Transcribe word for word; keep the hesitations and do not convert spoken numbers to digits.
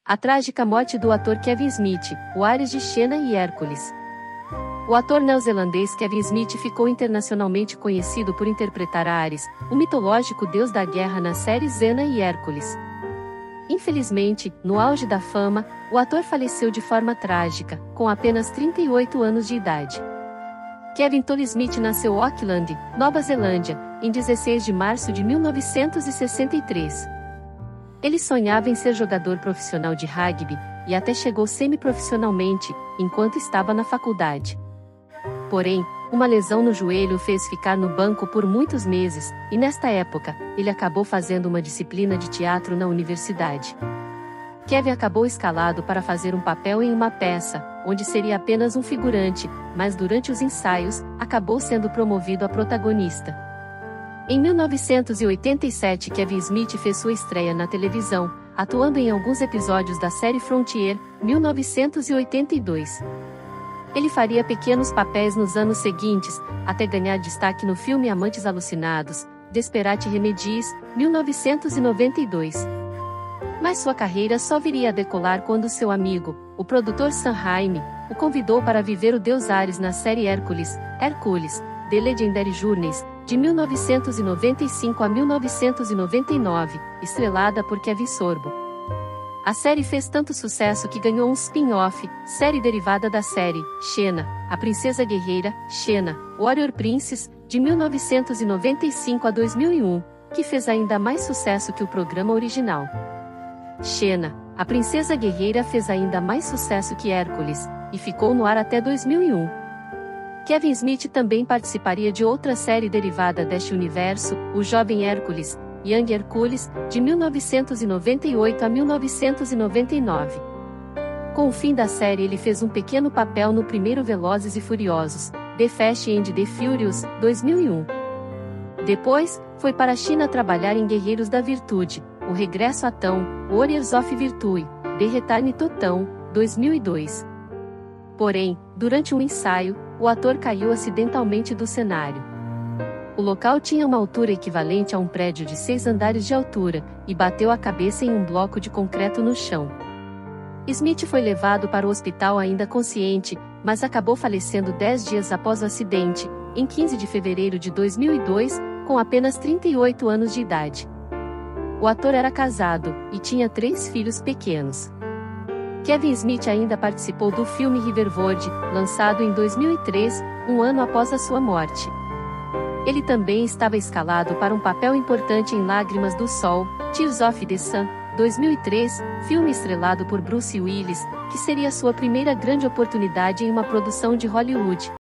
A trágica morte do ator Kevin Smith, o Ares de Xena e Hércules. O ator neozelandês Kevin Smith ficou internacionalmente conhecido por interpretar Ares, o mitológico deus da guerra nas séries Xena e Hércules. Infelizmente, no auge da fama, o ator faleceu de forma trágica, com apenas trinta e oito anos de idade. Kevin Toll Smith nasceu em Auckland, Nova Zelândia, em dezesseis de março de mil novecentos e sessenta e três. Ele sonhava em ser jogador profissional de rugby, e até chegou semi-profissionalmente, enquanto estava na faculdade. Porém, uma lesão no joelho o fez ficar no banco por muitos meses, e nesta época, ele acabou fazendo uma disciplina de teatro na universidade. Kevin acabou escalado para fazer um papel em uma peça, onde seria apenas um figurante, mas durante os ensaios, acabou sendo promovido a protagonista. Em mil novecentos e oitenta e sete, Kevin Smith fez sua estreia na televisão, atuando em alguns episódios da série Frontier, mil novecentos e oitenta e dois. Ele faria pequenos papéis nos anos seguintes, até ganhar destaque no filme Amantes Alucinados, Desperate Remedies, mil novecentos e noventa e dois. Mas sua carreira só viria a decolar quando seu amigo, o produtor Sam Raimi, o convidou para viver o deus Ares na série Hércules, Hercules, The Legendary Journeys, de mil novecentos e noventa e cinco a mil novecentos e noventa e nove, estrelada por Kevin Sorbo. A série fez tanto sucesso que ganhou um spin-off, série derivada da série Xena, a Princesa Guerreira, Xena, Warrior Princess, de mil novecentos e noventa e cinco a dois mil e um, que fez ainda mais sucesso que o programa original. Xena, a Princesa Guerreira fez ainda mais sucesso que Hércules, e ficou no ar até dois mil e um. Kevin Smith também participaria de outra série derivada deste universo, O Jovem Hércules, Young Hercules, de mil novecentos e noventa e oito a mil novecentos e noventa e nove. Com o fim da série ele fez um pequeno papel no primeiro Velozes e Furiosos, The Fast and the Furious, dois mil e um. Depois, foi para a China trabalhar em Guerreiros da Virtude, O Regresso a Tão, Warriors of Virtue, The Return to Tão, dois mil e dois. Porém, durante um ensaio, o ator caiu acidentalmente do cenário. O local tinha uma altura equivalente a um prédio de seis andares de altura, e bateu a cabeça em um bloco de concreto no chão. Smith foi levado para o hospital ainda consciente, mas acabou falecendo dez dias após o acidente, em quinze de fevereiro de dois mil e dois, com apenas trinta e oito anos de idade. O ator era casado, e tinha três filhos pequenos. Kevin Smith ainda participou do filme Riverwood, lançado em dois mil e três, um ano após a sua morte. Ele também estava escalado para um papel importante em Lágrimas do Sol, Tears of the Sun, dois mil e três, filme estrelado por Bruce Willis, que seria sua primeira grande oportunidade em uma produção de Hollywood.